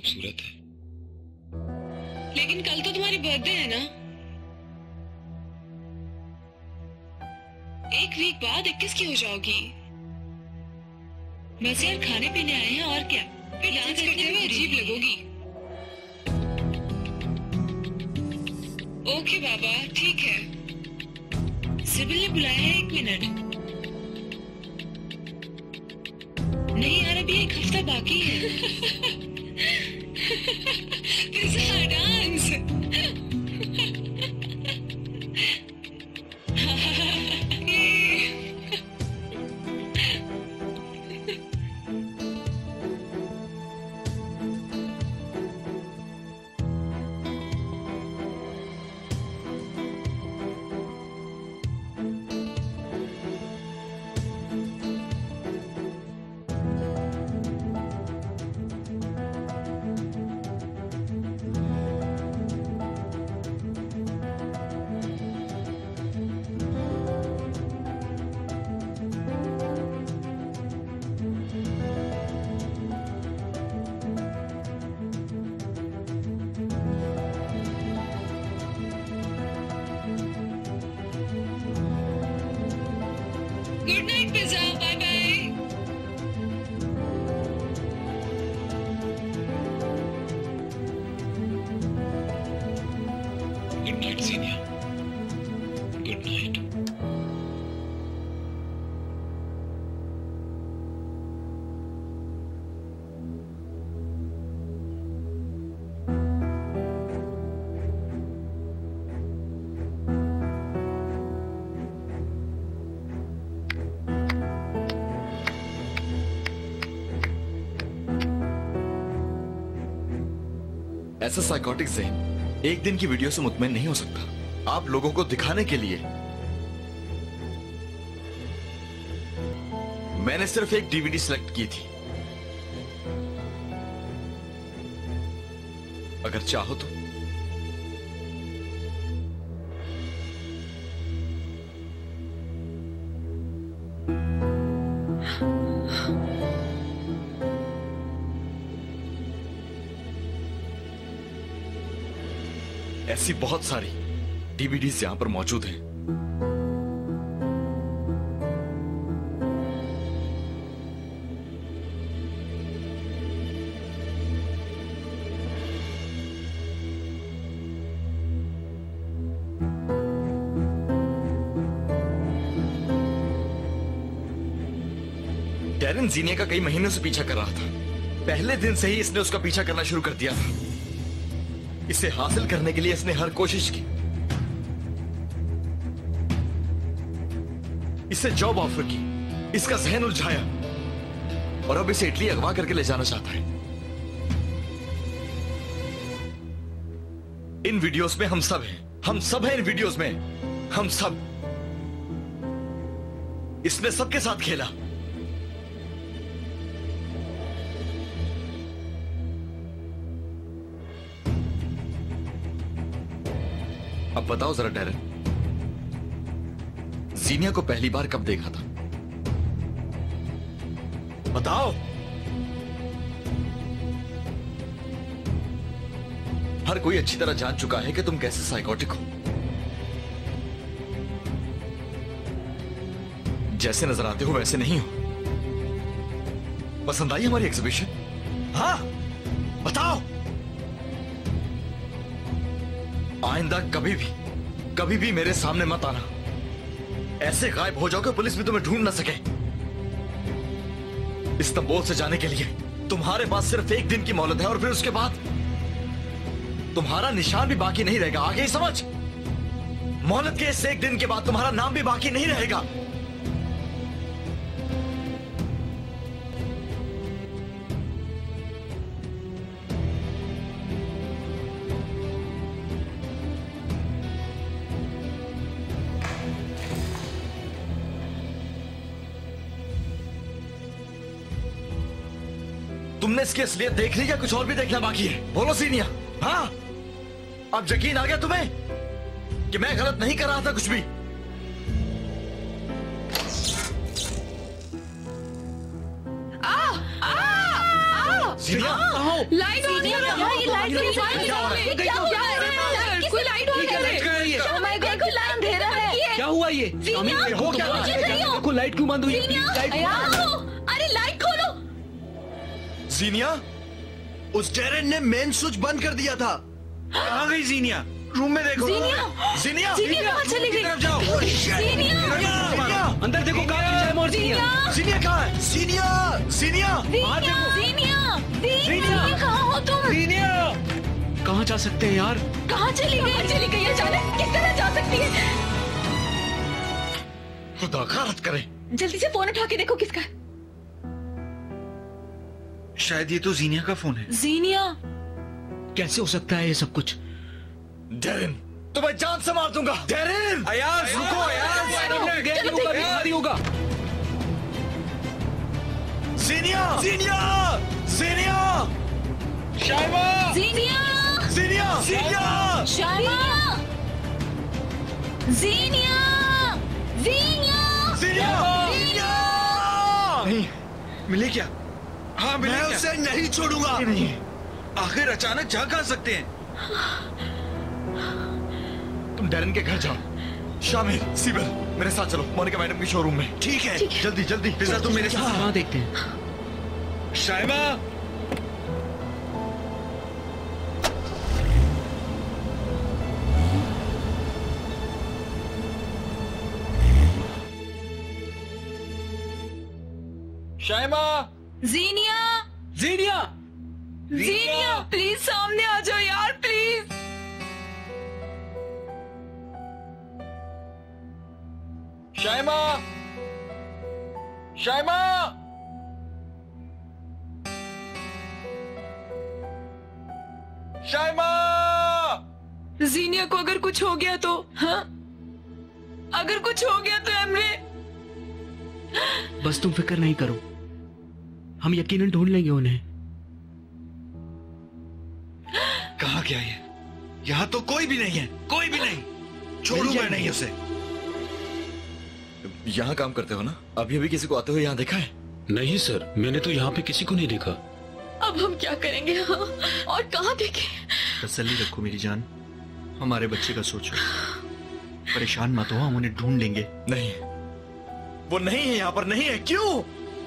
खूबसूरत है। लेकिन कल तो तुम्हारी बर्थडे है ना। एक वीक बाद 21 की हो जाओगी। बस यार खाने पीने आए हैं और क्या, फिर डांस करते हुए अजीब लगोगी। ओके बाबा ठीक है। सिबिल ने बुलाया है, 1 मिनट। नहीं यार अभी 1 हफ्ता बाकी है। Dance. Good night pizza, bye bye. Good night Seenia, good night. ऐसा साइकोटिक ज़हन एक दिन की वीडियो से मुतमईन नहीं हो सकता। आप लोगों को दिखाने के लिए मैंने सिर्फ एक डीवीडी सिलेक्ट की थी। अगर चाहो तो ऐसी बहुत सारी डीवीडीज यहां पर मौजूद हैं। डैरेन जीनिया का कई महीनों से पीछा कर रहा था। पहले दिन से ही इसने उसका पीछा करना शुरू कर दिया था। इसे हासिल करने के लिए इसने हर कोशिश की। इसे जॉब ऑफर की, इसका जहन उलझाया और अब इसे इटली अगवा करके ले जाना चाहता है। इन वीडियोस में हम सब हैं, हम सब हैं इन वीडियोस में, हम सब। इसने सबके साथ खेला। अब बताओ जरा डैरेन, जीनिया को पहली बार कब देखा था? बताओ। हर कोई अच्छी तरह जान चुका है कि तुम कैसे साइकोटिक हो। जैसे नजर आते हो वैसे नहीं हो। पसंद आई हमारी एग्जीबिशन? हाँ, बताओ। आइंदा कभी भी मेरे सामने मत आना। ऐसे गायब हो जाओ कि पुलिस भी तुम्हें ढूंढ ना सके। इस्तांबुल से जाने के लिए तुम्हारे पास सिर्फ 1 दिन की मोहलत है और फिर उसके बाद तुम्हारा निशान भी बाकी नहीं रहेगा। आगे ही समझ। मोहलत के इस 1 दिन के बाद तुम्हारा नाम भी बाकी नहीं रहेगा। तुमने इसकी असलियत देख ली या कुछ और भी देखना बाकी है? बोलो सीनिया। हाँ, अब यकीन आ गया तुम्हें कि मैं गलत नहीं कर रहा था कुछ भी? जीनिया लाइट ऑन है ये लाइट कोई लाइट ऑन है। ओ माय गॉड, कोई लाइट अंधेरा है। क्या हुआ ये? हो क्या रहा है? देखो लाइट क्यों बंद हुई? अरे लाइट खोलो। जीनिया, उस डेरेन ने मेन स्विच बंद कर दिया था। कहाँ गई जीनिया? रूम में देखो। जीनिया जीनिया कहाँ चली गई? तरफ जाओ। जीनिया अंदर देखो कहाँ है शैमा और जीनिया? जीनिया कहाँ है? सीनिया जीनिया जीनिया कहाँ हो तुम? जीनिया कहाँ जा सकते हैं यार? कहाँ चली गई अचानक? किस तरह जा सकती है? खुदा खारत करे। जल्दी से फोन उठा के देखो किसका है। शायद ये तो जीनिया का फोन है। जीनिया कैसे हो सकता है ये सब कुछ? डेरिन, तुम्हें जान से मार दूंगा। डेरिन, अयाज रुको, अयाज गैरी होगा, भिखारी होगा। जीनिया, जीनिया, जीनिया, शाइमा, जीनिया जीनिया, जीनिया, शाइमा जीनिया जीनिया, जीनिया। नहीं, मिले क्या? हाँ मिले मैं क्या? उसे नहीं छोड़ूंगा। नहीं। आखिर अचानक जा कहाँ सकते हैं? तुम डेरिन के घर जाओ। शामिल, सीबल, मेरे साथ चलो मोनिका मैडम की शोरूम में। ठीक है। जल्दी जल्दी। पिज़्ज़ा तुम मेरे साथ कहाँ देखते हैं? शाइमा, शाइमा, जीनिया जीनिया, जीनिया प्लीज सामने आ जाओ यार प्लीज। शाइमा, शाइमा, शाइमा। जीनिया को अगर कुछ हो गया तो? हाँ, अगर कुछ हो गया तो एमरे। बस तुम फिक्र नहीं करो, हम यकीनन ढूंढ लेंगे उन्हें। कहाँ गया ये? यहाँ तो कोई भी नहीं है, कोई भी नहीं। छोड़ूंगा नहीं उसे। यहाँ काम करते हो ना? अभी अभी किसी को आते हुए यहाँ देखा है? नहीं सर, मैंने तो यहाँ पे किसी को नहीं देखा। अब हम क्या करेंगे? हाँ? और कहाँ देखें? तसल्ली रखो मेरी जान, हमारे बच्चे का सोचो। परेशान मत हो, हम उन्हें ढूंढ लेंगे। नहीं, वो नहीं है यहाँ पर, नहीं है। क्यों?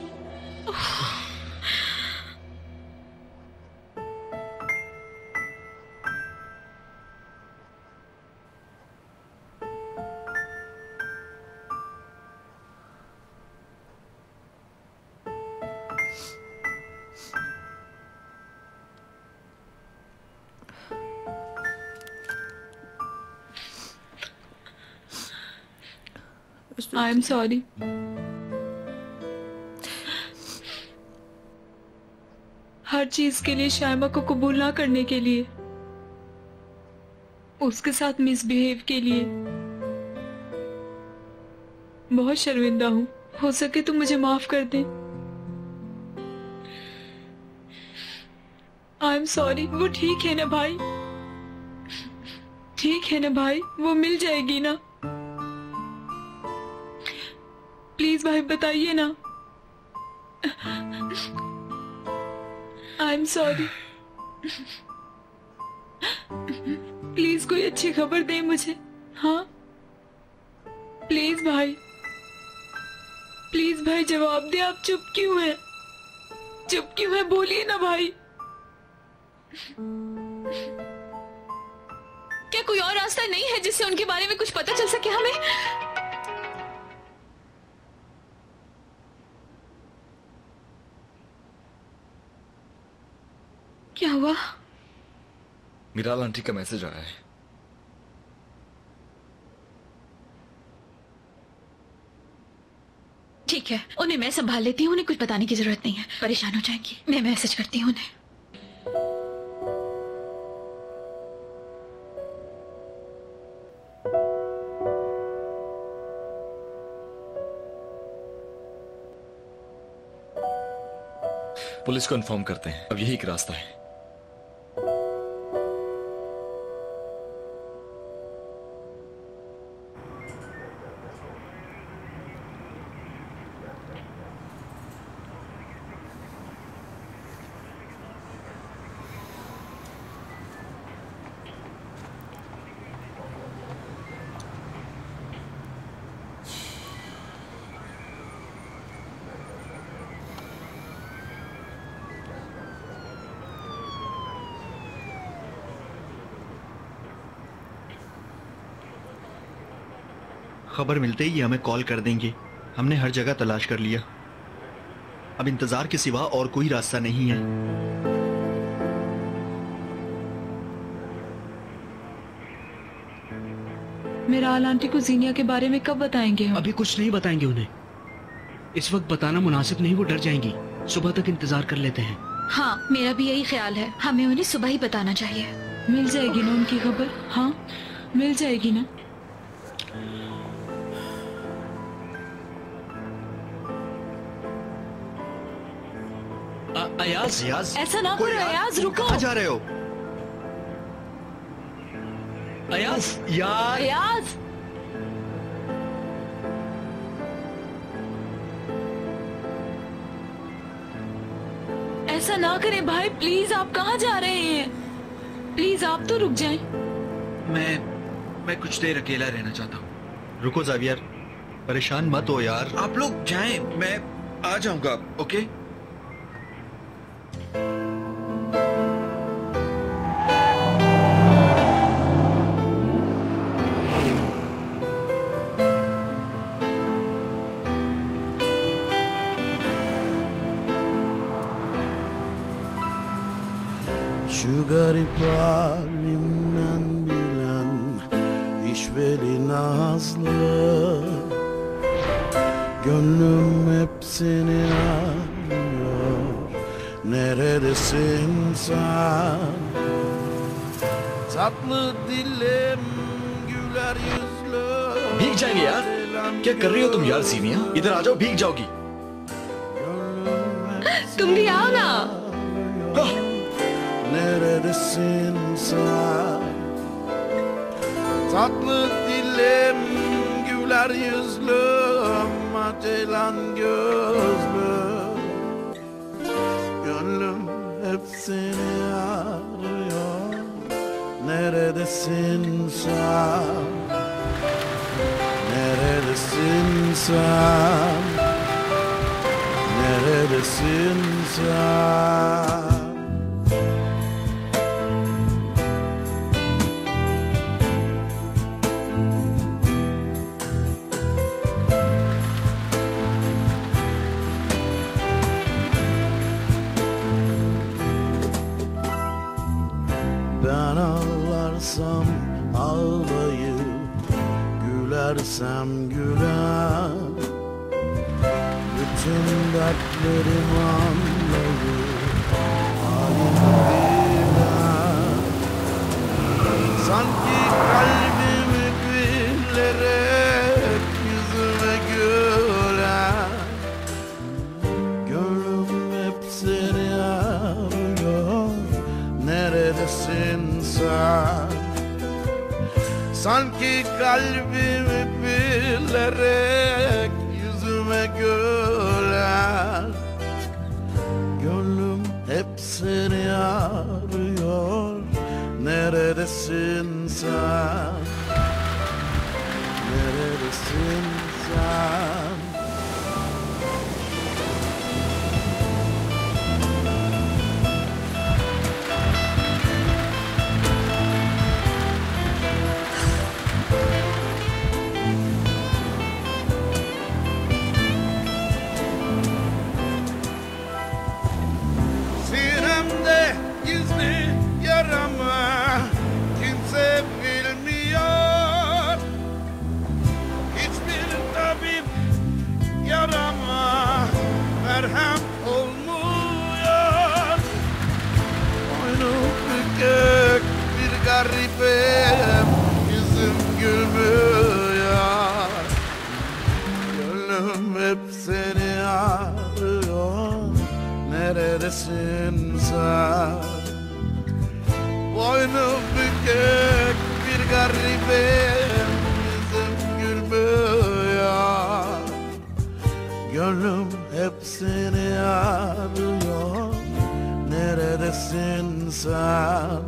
I am sorry. हर चीज के लिए शाइमा को कबूल ना करने के लिए, उसके साथ मिसबिहेव के लिए बहुत शर्मिंदा हूँ। हो सके तो मुझे माफ कर दे। I am sorry. वो ठीक है ना भाई? ठीक है ना भाई? वो मिल जाएगी ना? प्लीज भाई बताइए ना। I am sorry. प्लीज कोई अच्छी खबर दे मुझे। हाँ प्लीज भाई, प्लीज भाई जवाब दे। आप चुप क्यों हैं? चुप क्यों है? बोलिए ना भाई। क्या कोई और रास्ता नहीं है जिससे उनके बारे में कुछ पता चल सके हमें? क्या हुआ? मीराल आंटी का मैसेज आया है। ठीक है, उन्हें मैं संभाल लेती हूँ। उन्हें कुछ बताने की जरूरत नहीं है, परेशान हो जाएंगी। मैं मैसेज करती हूँ उन्हें। पुलिस को इन्फॉर्म करते हैं, अब यही एक रास्ता है। खबर मिलते ही ये हमें कॉल कर देंगे। हमने हर जगह तलाश कर लिया, अब इंतजार के सिवा और कोई रास्ता नहीं है। मेरा आंटी को जीनिया के बारे में कब बताएंगे हम? अभी कुछ नहीं बताएंगे उन्हें, इस वक्त बताना मुनासिब नहीं, वो डर जाएंगी। सुबह तक इंतजार कर लेते हैं। हाँ, मेरा भी यही ख्याल है, हमें उन्हें सुबह ही बताना चाहिए। मिल जाएगी ना उनकी खबर? हाँ, मिल जाएगी ना। अयाज, अयाज, ऐसा ना कोई करो अयाज, रुको। कहाँ जा रहे हो? अयाज, यार अयाज, ऐसा ना करें भाई, प्लीज। आप कहाँ जा रहे हैं? प्लीज आप तो रुक जाएं। मैं कुछ देर अकेला रहना चाहता हूँ। रुको ज़ावियर, परेशान मत हो यार। आप लोग जाएं, मैं आ जाऊंगा। Okay? Şu garip halimden bilen işveli nazlı, gönlüm hep seni arıyor. Neredesin sen? Tatlı dilim, güler yüzlüm. भीग जाएंगे यार। क्या कर रही हो तुम यार जीनिया? इधर आ जाओ, भीग जाओगी। तुम भी आओ ना। Neredesin sen? Tatlı dilim, güler yüzlüm, acelen gözlüm. Gönlüm hep seni arıyor. Neredesin sen? Neredesin sen? Neredesin sen? Ben ağlarsam ağlayıp, gülersem güler, bütün dertlerim anlayıp halim biler. Sanki kalbimi bilerek yüzüme güler. Gönlüm hep seni arıyor. Neredesin sen? Sanki kalbimi bilerek yüzüme güler. Gönlüm hep seni arıyor. Neredesin sen? Neredesin sen? Sinemde gizli yaramı kimse bilmiyor. Hiçbir tabip yarama merhem olmuyor. Boynu bükük bir garibim, yüzüm gülmüyor. Gönlüm hep seni arıyor. Neredesin sen? Boynu bükük bir garibim, yüzüm gülmüyor. Gönlüm hep seni arıyor. Neredesin sen?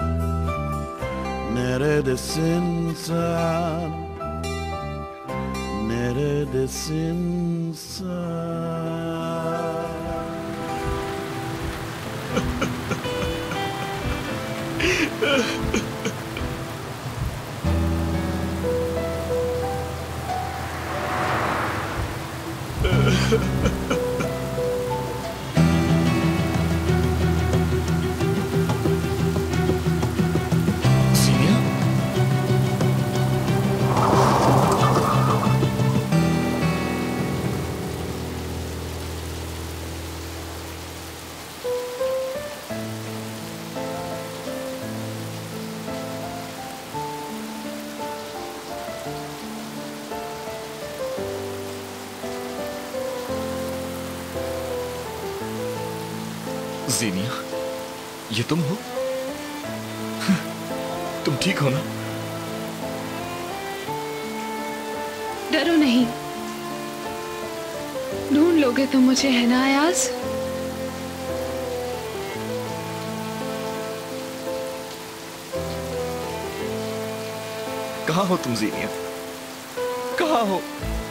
Neredesin sen? Neredesin sen? जीनिया, ये तुम हो? तुम ठीक हो ना? डरो नहीं, ढूंढ लोगे तुम मुझे, है ना अयाज? कहाँ हो तुम जीनिया? कहाँ हो?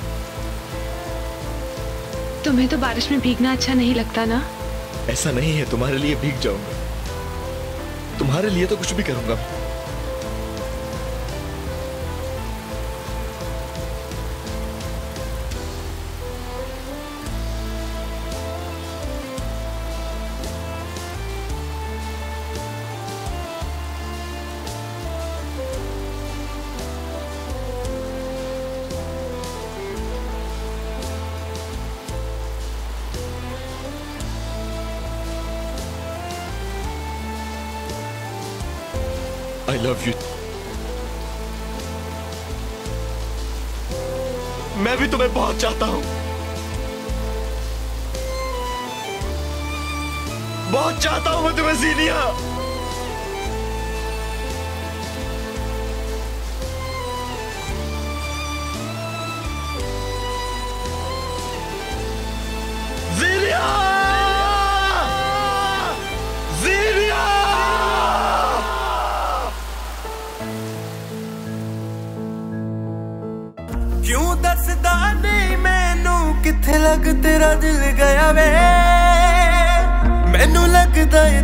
तुम्हें तो बारिश में भीगना अच्छा नहीं लगता ना? ऐसा नहीं है, तुम्हारे लिए भीग जाऊंगा, तुम्हारे लिए तो कुछ भी करूंगा। I love you. मैं भी तुम्हें बहुत चाहता हूं, बहुत चाहता हूं मैं तुम्हें जीनिया। जीनिया, जीनिया। क्यों दसदा नहीं मैनू किथे लग तेरा दिल गया वे, मैनू लगदा